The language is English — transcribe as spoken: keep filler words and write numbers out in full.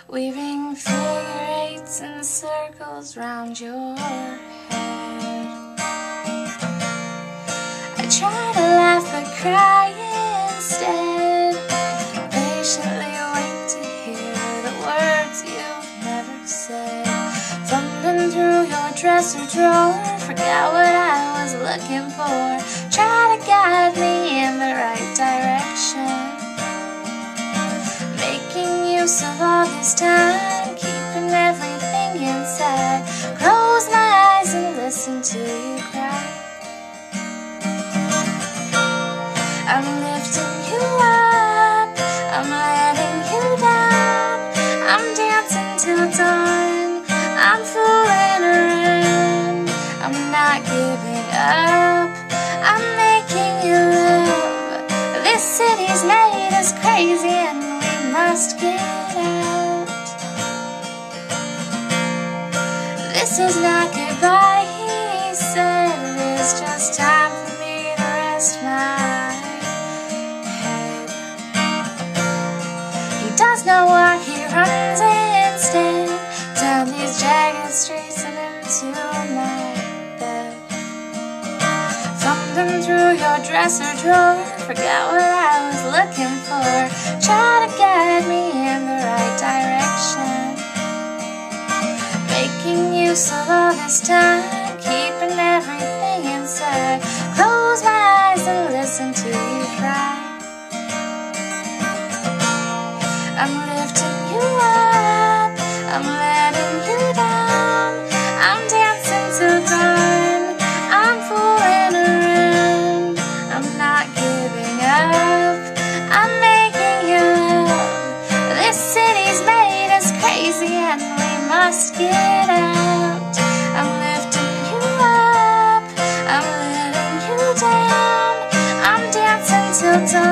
weaving figure eights and circles round your head. I try to laugh but cry instead, patiently wait to hear the words you've never said. Fumbling through your dresser drawer, forgot what I was looking for. Try to guide me in the right direction, making use of all this time, keeping everything inside. Close my eyes and listen to you cry. I'm lifting you up, I'm letting you down, I'm dancing till dawn, I'm fooling around, I'm not giving up, I'm making you love. This city's made us crazy and we must get out. This is not goodbye, he said, it is just time for me to rest my head. He does not walk, he runs instead, down these jagged streets and into my bed. Fumbling through your dresser drawer, forgot what I was looking for. Try to guide me in the right direction, making use of all this time, keeping everything inside. Close my eyes and listen to you cry. I'm lifting you up, I'm letting you down, I'm dancing till dawn, I'm fooling around, I'm not giving up, I'm making you love. This city's made us crazy and we must get out. I'm lifting you up, I'm letting you down, I'm dancing till dawn.